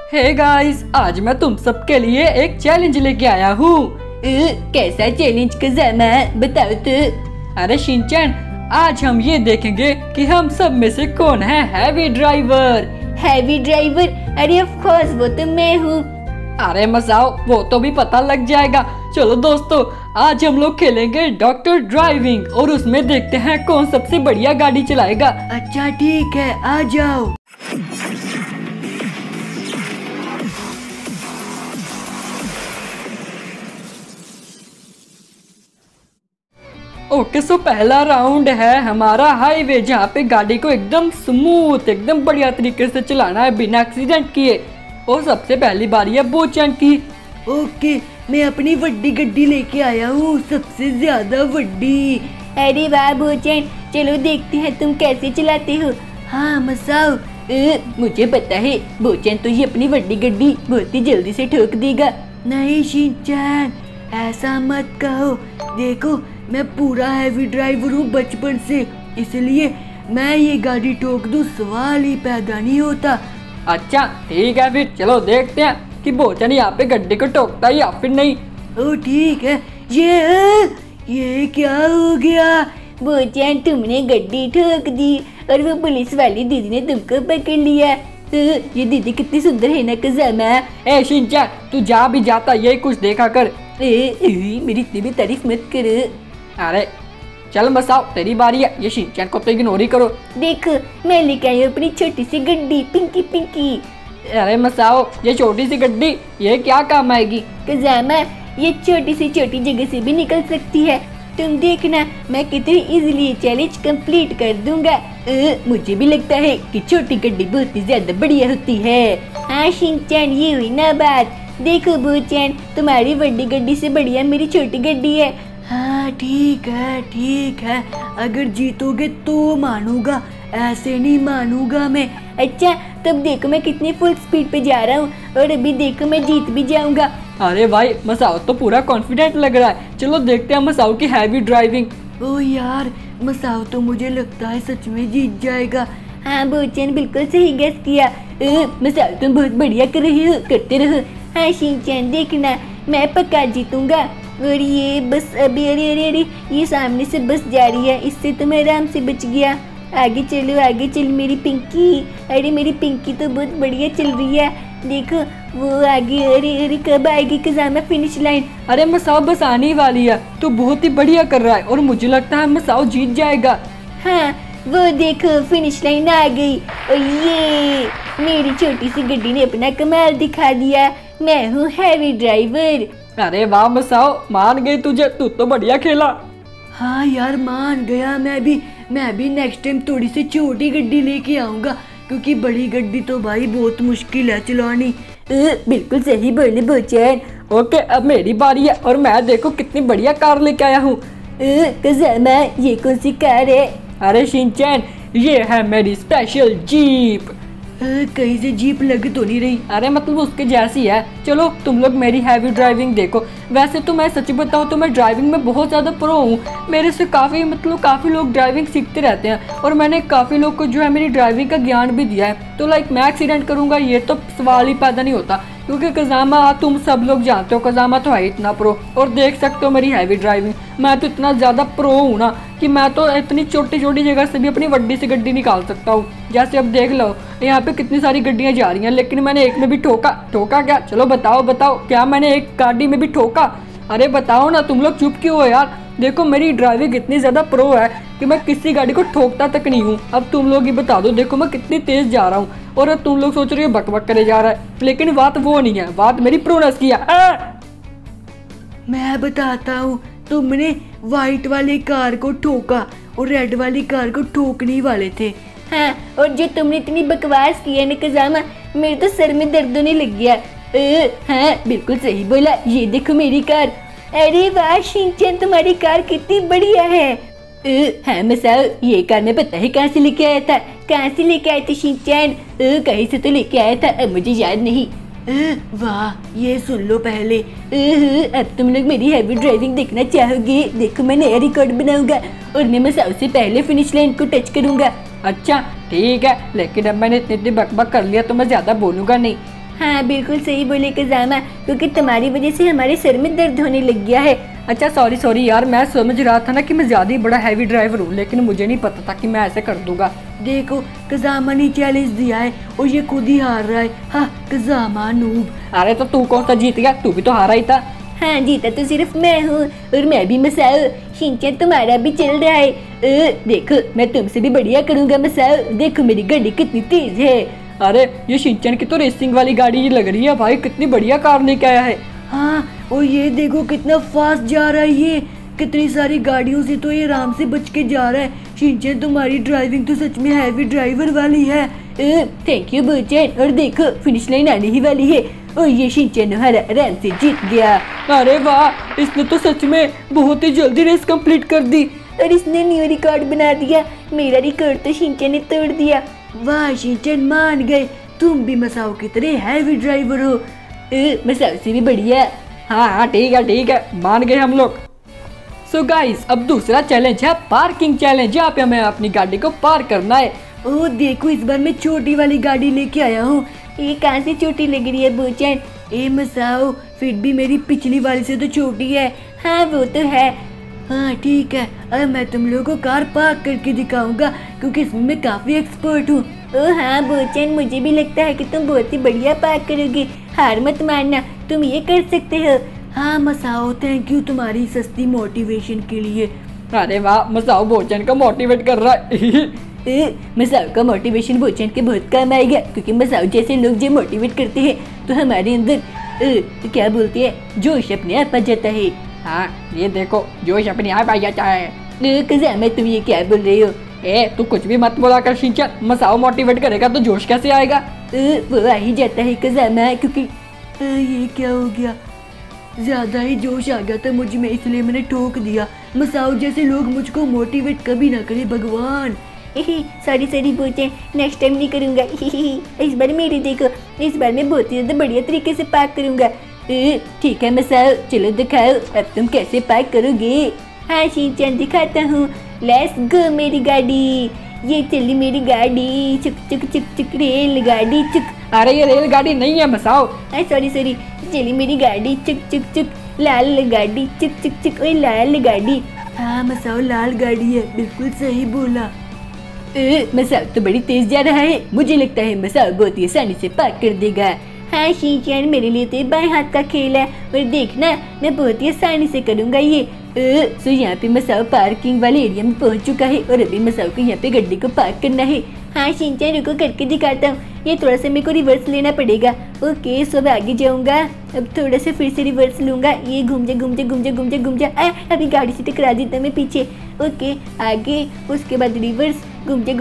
Hey guys, आज मैं तुम सबके लिए एक चैलेंज लेके आया हूँ। कैसा चैलेंज कज़ामा, बताओ तो। अरे शिनचैन, आज हम ये देखेंगे कि हम सब में से कौन है हैवी ड्राइवर। Heavy driver? अरे ऑफ कोर्स, वो तो मैं हूँ। अरे मसाओ, वो तो भी पता लग जाएगा। चलो दोस्तों, आज हम लोग खेलेंगे डॉक्टर ड्राइविंग और उसमें देखते हैं कौन सबसे बढ़िया गाड़ी चलाएगा। अच्छा ठीक है, आ जाओ। ओके, सो पहला राउंड है हमारा हाईवे, जहाँ पे गाड़ी को एकदम स्मूथ, एकदम बढ़िया तरीके से चलाना है बिना एक्सीडेंट किए। और सबसे पहली बारी है बोचन की। ओके, मैं अपनी बड़ी गड्डी लेके आया हूँ, सबसे ज्यादा बड़ी। अरे वाह बोचन, चलो देखते हैं तुम कैसे चलाते हो। हाँ मसाओ, मुझे पता है बोचन तो ये अपनी बड़ी गड्डी बहुत ही जल्दी से ठोक देगा। नहीं शिनचैन, ऐसा मत कहो। देखो, मैं पूरा हैवी ड्राइवर हूँ बचपन से, इसलिए मैं ये गाड़ी ठोक दूँ सवाल ही पैदा नहीं होता। अच्छा ठीक है, फिर चलो देखते हैं कि बोचन यहाँ पे गड्डी को ठोकता है या फिर नहीं। ओ ठीक है। ये क्या हो गया? बोचन, तुमने गड्डी ठोक दी और वो पुलिस वाली दीदी ने तुमको पकड़ लिया। ये दीदी कितनी सुंदर है ना कज़ामा। ए शिनचैन, तू जा भी जाता यही कुछ देखा कर। मेरी इतनी भी तारीफ मत करो। अरे चल मसाओ, तेरी बारी है। ये शिनचैन को तो इग्नोर ही करो। देखो, मैं लेके आई हूँ अपनी छोटी सी गड्डी, पिंकी पिंकी। अरे मसाओ, ये छोटी सी गड्डी ये क्या काम आएगी? कज़ामा, ये छोटी जगह से भी निकल सकती है। तुम देखना मैं कितनी इजीली चैलेंज कंप्लीट कर दूंगा। मुझे भी लगता है कि छोटी गड्डी बहुत ही ज्यादा बढ़िया होती है। हाँ शिनचैन, ये हुई ना बात। देखो बोचैन, तुम्हारी बड़ी गड्डी से बढ़िया मेरी छोटी गड्डी है। हाँ ठीक है, अगर जीतोगे तो मानूंगा, ऐसे नहीं मानूंगा मैं। अच्छा, तब देखो मैं कितनी फुल स्पीड पे जा रहा हूँ और अभी देखो मैं जीत भी जाऊंगा। अरे भाई, मसाओ तो पूरा कॉन्फिडेंट लग रहा है। चलो देखते हैं मसाओ की हैवी ड्राइविंग। ओ यार, मसाओ तो मुझे लगता है सच में जीत जाएगा। हाँ बोचैन, बिल्कुल सही गेस किया। मसाओ तुम बहुत बढ़िया कर रहे हो, करते रहो। हाँ शिनचैन, देखना मैं पक्का जीतूंगा। और ये बस अभी, अरे ये सामने से बस जा रही है, इससे तो मैं आराम से बच गया। आगे चल मेरी पिंकी। अरे मेरी पिंकी तो बहुत बढ़िया चल रही है, देखो वो आगे। अरे कब आएगी कज़ामा फिनिश लाइन? अरे मसाओ बस आने वाली है, तो बहुत ही बढ़िया कर रहा है और मुझे लगता है मसाओ जीत जाएगा। हाँ वो देखो फिनिश लाइन आ गई। और ये मेरी छोटी सी गड्डी ने अपना कमाल दिखा दिया। मैं हूँ हैवी ड्राइवर। अरे वाह मसाओ, मान गई तुझे, तू तो बढ़िया खेला। हाँ यार, मान गया मैं भी नेक्स्ट टाइम थोड़ी सी छोटी गड्डी लेके आऊंगा, क्योंकि बड़ी गड्डी तो भाई बहुत मुश्किल है चलानी। बिल्कुल सही बोले बोचैन। ओके, अब मेरी बारी है और मैं देखो कितनी बढ़िया कार लेके आया हूँ। कज़ामा, ये कौन सी कार है? अरे शिनचैन, ये है मेरी स्पेशल जीप। कहीं से जीप लग तो नहीं रही? अरे मतलब उसके जैसी है। चलो तुम लोग मेरी हैवी ड्राइविंग देखो। वैसे तो मैं सच बताऊँ तो मैं ड्राइविंग में बहुत ज़्यादा प्रो हूँ। मेरे से काफ़ी लोग ड्राइविंग सीखते रहते हैं और मैंने काफ़ी लोग को जो है मेरी ड्राइविंग का ज्ञान भी दिया है। तो लाइक मैं एक्सीडेंट करूँगा ये तो सवाल ही पैदा नहीं होता, क्योंकि कज़ामा तुम सब लोग जानते हो कज़ामा तो है इतना प्रो। और देख सकते हो मेरी हैवी ड्राइविंग, मैं तो इतना ज़्यादा प्रो हूँ ना कि मैं तो इतनी छोटी जगह से भी अपनी बड़ी सी गड्डी निकाल सकता हूँ। जैसे अब देख लो, यहाँ पे कितनी सारी गड्डियाँ जा रही हैं, लेकिन मैंने एक में भी ठोका क्या? चलो बताओ क्या मैंने एक गाड़ी में भी ठोका? अरे बताओ ना, तुम लोग चुप क्यों हो यार? देखो मेरी ड्राइविंग इतनी ज़्यादा प्रो है कि मैं किसी गाड़ी को ठोकता तक नहीं हूँ। अब तुम लोग ही बता दो, देखो मैं कितनी तेज़ जा रहा हूँ और अब तुम लोग सोच रहे हो बक करे जा रहा है, लेकिन बात वो नहीं है, बात मेरी प्रोनेस की है। मैं बताता हूँ, तुमने व्हाइट वाली कार को ठोका और रेड वाली कार को ठोकने वाले थे। हाँ, और जो तुमने इतनी बकवास की है ना कज़ामा, मेरे तो सर में दर्द होने लग गया। हाँ बिल्कुल सही बोला, ये देखो मेरी कार। अरे वाह शिनचैन, तुम्हारी कार कितनी बढ़िया है। हाँ मसाओ, ये कार मैं पता है कहाँ से लेके आया था। कहाँ से लेके आए थे शिनचैन? कहीं से तो लेके आया था, अब मुझे याद नहीं। वाह, ये सुन लो पहले। अब तुम लोग मेरी हैवी ड्राइविंग देखना चाहोगे? देखो मैं नया रिकॉर्ड बनाऊंगा और मैं मसाओ से पहले फिनिश लाइन को टच करूंगा। अच्छा ठीक है, लेकिन अब मैंने इतनी बकबक कर लिया तो मैं ज़्यादा बोलूँगा नहीं। हाँ बिल्कुल सही बोले कज़ामा, क्योंकि तुम्हारी वजह से हमारे सर में दर्द होने लग गया है। अच्छा सॉरी यार, मैं समझ रहा था ना कि मैं ज़्यादा ही बड़ा हैवी ड्राइवर हूँ, लेकिन मुझे नहीं पता था कि मैं ऐसे कर दूंगा। देखो कज़ामा ने चैलेंज दिया है और ये खुद ही हार रहा है। हाँ कज़ामा नूब। अरे तो तू कौन सा जीत गया, तू भी तो हारा ही था। हाँ जीता तो सिर्फ मैं हूँ, और मैं भी मसाओ। शिनचैन तुम्हारा भी चल रहा है। देखो मैं तुमसे भी बढ़िया करूँगा मसाओ, देखो मेरी गाड़ी कितनी तेज है। अरे ये शिनचैन की तो रेसिंग वाली गाड़ी लग रही है भाई, कितनी बढ़िया कार लेके आया है। हाँ और ये देखो कितना फास्ट जा रहा है, ये कितनी सारी गाड़ियों से तो ये आराम से बच के जा रहा है। शिनचैन तुम्हारी ड्राइविंग तो सच में हैवी ड्राइवर वाली है। थैंक यू बोचैन। और देखो फिनिश लाइन आने ही वाली है, और ये शिनचैन आराम से जीत गया। अरे वाह, इसने तो सच में बहुत ही जल्दी रेस कंप्लीट कर दी, और इसने न्यू रिकॉर्ड बना दिया। मेरा रिकॉर्ड तो शिनचैन ने तोड़ दिया। वाह शिनचैन मान गए, तुम भी मसाओ की तरह हैवी ड्राइवर हो। मसाओ से भी बढ़िया। हाँ ठीक है, मान गए हम लोग। सो गाइस अब दूसरा चैलेंज है पार्किंग चैलेंज। यहाँ पे हमें अपनी गाड़ी को पार्क करना है। ओह देखो इस बार मैं छोटी वाली गाड़ी लेके आया हूँ। ये कहाँ से छोटी लग रही है बोचैन? मसाओ फिर भी मेरी पिछली वाली से तो छोटी है। हाँ वो तो है। हाँ ठीक है, अब मैं तुम लोगों को कार पार्क करके दिखाऊंगा, क्योंकि इसमें मैं काफी एक्सपर्ट हूँ। ओह हाँ बोचैन, मुझे भी लगता है कि तुम बहुत ही बढ़िया पार्क करोगे। हार मत मानना, तुम ये कर सकते हो। हाँ मसाओ थैंक यू तुम्हारी सस्ती मोटिवेशन के लिए। अरे वाह, मसाओ बोचैन को मोटिवेट कर रहा है। मसाओ का मोटिवेशन बोचैन के बहुत काम आएगा, क्योंकि मसाओ जैसे लोग जो मोटिवेट करते हैं तो हमारे अंदर तो क्या बोलते हैं, जोश अपने आप आ जाता है। हाँ ये देखो जोश अपने आप आ जाता है। कज़ामा तुम ये क्या बोल रहे हो? तू कुछ भी मत बोला कर शिनचैन, मसाओ मोटिवेट करेगा तो जोश कैसे आएगा? वो आ ही जाता है कज़ामा, क्योंकि ये क्या हो गया, ज्यादा ही जोश आ गया था मुझ में, इसलिए मैंने ठोक दिया। मसाओ जैसे लोग मुझको मोटिवेट कभी ना करे भगवान। सॉरी बोचैन, नेक्स्ट टाइम नहीं करूँगा। इस बार मेरी देखो, इस बार मैं बहुत ही ज़्यादा बढ़िया तरीके से पार्क करूँगा। ठीक है मसाओ चलो दिखाओ अब तुम कैसे पार्क करोगे। हाँ शिनचैन दिखाता हूँ, लेट्स गो मेरी गाड़ी। ये चली मेरी गाड़ी, चुक चुक चुक चुक रेल गाड़ी चुक। अरे ये रेल गाड़ी नहीं है मसाओ। सॉरी चली मेरी गाड़ी चुक चुक चुक, लाल गाड़ी चुक चुक चुक, ओए लाल गाड़ी। हाँ मसाओ लाल गाड़ी है, बिल्कुल सही बोला। मसाओ तो बड़ी तेज जा रहा है, मुझे लगता है मसाओ बहुत ही आसानी से पार्क कर देगा। हाँ शिनचैन मेरे लिए तो बाएं हाथ का खेल है, और देखना मैं बहुत ही आसानी से करूँगा ये। सो यहाँ पे मसाओ पार्किंग वाले एरिया में पहुँच चुका है, और अभी मसाओ को यहाँ पे गाड़ी को पार्क करना है। हाँ शिनचैन रुको करके दिखाता हूँ, ये थोड़ा सा मेरे को रिवर्स लेना पड़ेगा। ओके सो अब आगे जाऊँगा, अब थोड़ा सा फिर से रिवर्स लूँगा। ये घूम जा अभी गाड़ी से टकरा देता मैं पीछे। ओके आगे, उसके बाद रिवर्स, घूम जा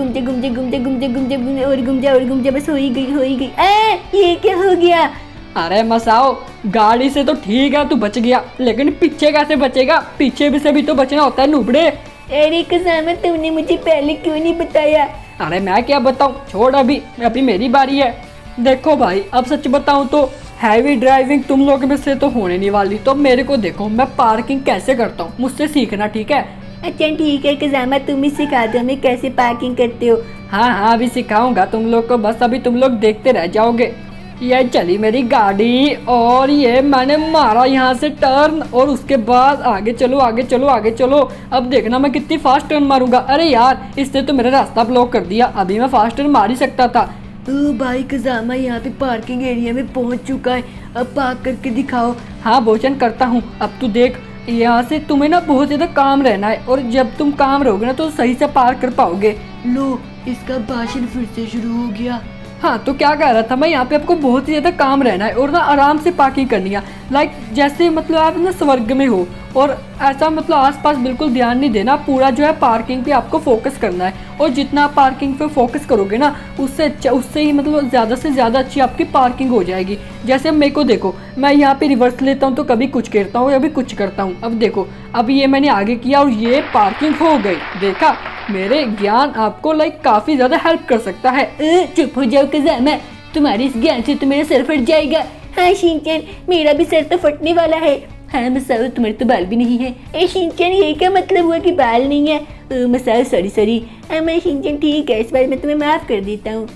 और घूम जा, बस हो ही गई। ये क्या हो गया? अरे मसाओ गाड़ी से तो ठीक है तू बच गया, लेकिन पीछे कैसे बचेगा? पीछे भी से भी तो बचना होता है नुबड़े। अरे कज़ामा तुमने मुझे पहले क्यों नहीं बताया? अरे मैं क्या बताऊँ, छोड़ अभी मेरी बारी है। देखो भाई अब सच बताऊँ तो हैवी ड्राइविंग तुम लोग में से तो होने नहीं वाली, तो मेरे को देखो मैं पार्किंग कैसे करता हूँ, मुझसे सीखना ठीक है? अच्छा ठीक है कज़ामा, तुम ही सिखा दो हमें कैसे पार्किंग करते हो। हाँ अभी सिखाऊंगा तुम लोग को, बस अभी तुम लोग देखते रह जाओगे। ये चली मेरी गाड़ी, और ये मैंने मारा यहाँ से टर्न, और उसके बाद आगे चलो। अब देखना मैं कितनी फास्ट टर्न मारूंगा। अरे यार इसने तो मेरा रास्ता ब्लॉक कर दिया, अभी मैं फास्ट टर्न मार ही सकता था। भाई कज़ामा यहाँ पे पार्किंग एरिया में पहुँच चुका है, अब पार्क करके दिखाओ। हाँ बोचन करता हूँ। अब तू देख यहाँ से तुम्हें ना बहुत ज़्यादा काम रहना है, और जब तुम काम रहोगे ना तो सही से पार्क कर पाओगे। लो इसका भाषण फिर से शुरू हो गया। हाँ तो क्या कह रहा था मैं, यहाँ पे आपको बहुत ही ज़्यादा काम रहना है और ना आराम से पार्किंग करनी है। लाइक जैसे मतलब आप ना स्वर्ग में हो, और ऐसा मतलब आसपास बिल्कुल ध्यान नहीं देना, पूरा जो है पार्किंग पे आपको फोकस करना है। और जितना आप पार्किंग पे फोकस करोगे ना उससे ही मतलब ज़्यादा से ज़्यादा अच्छी आपकी पार्किंग हो जाएगी। जैसे मेरे को देखो, मैं यहाँ पे रिवर्स लेता हूँ तो कभी कुछ करता हूँ कभी कुछ करता हूँ। अब देखो अब ये मैंने आगे किया और ये पार्किंग हो गई। देखा, मेरे ज्ञान आपको लाइक काफ़ी ज़्यादा हेल्प कर सकता है। चुप हो जाओ कज़ामा, तुम्हारे इस ज्ञान से तो मेरा सर फट जाएगा। हाँ शिनचैन मेरा भी सर तो फटने वाला है। हाँ मसाओ तुम्हारे तो बाल भी नहीं है। शिनचैन ये क्या मतलब हुआ कि बाल नहीं है? मसाओ सॉरी मैं शिनचैन ठीक है, इस बार मैं तुम्हें माफ़ कर देता हूँ।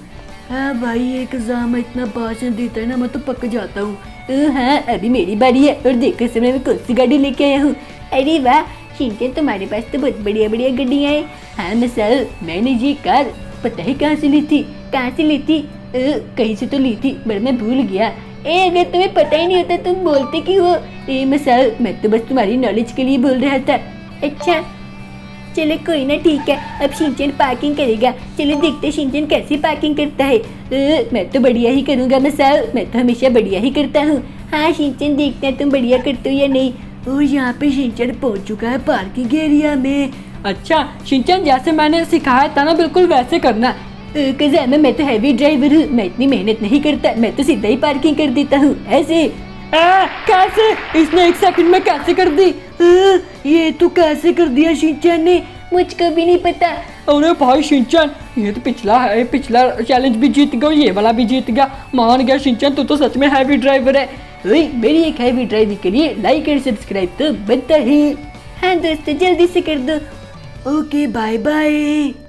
हाँ भाई, एक एग्जाम इतना भाषण देता है ना, मैं तो पक जाता हूँ। हाँ अभी मेरी बारी है और देखो समय में कौन सी गाड़ी लेके आया हूँ। अरे वाह शिनचैन, तुम्हारे पास तो बहुत बढ़िया बढ़िया गाड़ियाँ हैं। हाँ मिसाल, मैंने ये कार पता है कहाँ से ली थी? कहाँ से ली थी? कहीं से तो ली थी पर मैं भूल गया। अगर तुम्हें पता ही नहीं होता तुम बोलते क्यों हो? मिसाल, मैं तो बस तुम्हारी नॉलेज के लिए बोल रहा था। अच्छा चलो कोई ना, ठीक है। अब शिनचैन पार्किंग करेगा। चलो देखते शिनचैन कैसे पार्किंग करता है। मैं तो बढ़िया ही करूँगा मिसाल, मैं तो हमेशा बढ़िया ही करता हूँ। हाँ शिनचैन, देखते हैं तुम बढ़िया करते हो या नहीं। और यहाँ पे शिनचैन पहुँच चुका है पार्किंग एरिया में। अच्छा शिनचैन, जैसे मैंने सिखाया था ना बिल्कुल वैसे करना। कज़ामा, मैं तो हैवी ड्राइवर हूँ, मैं इतनी मेहनत नहीं करता, मैं तो सीधा ही पार्किंग कर देता हूँ ऐसे। कैसे? इसने 1 सेकंड में कैसे कर दी? ये तो कैसे कर दिया शिनचैन ने? मुझको भी नहीं पता। अरे भाई शिनचैन, ये तो पिछला चैलेंज भी जीत गया, ये वाला भी जीत गया। मान गया शिनचैन, तू तो सच में हैवी ड्राइवर है। मेरी एक हैवी ड्राइविंग के लिए लाइक और सब्सक्राइब तो बनता है। हाँ दोस्तों, जल्दी से कर दो। Okay bye bye.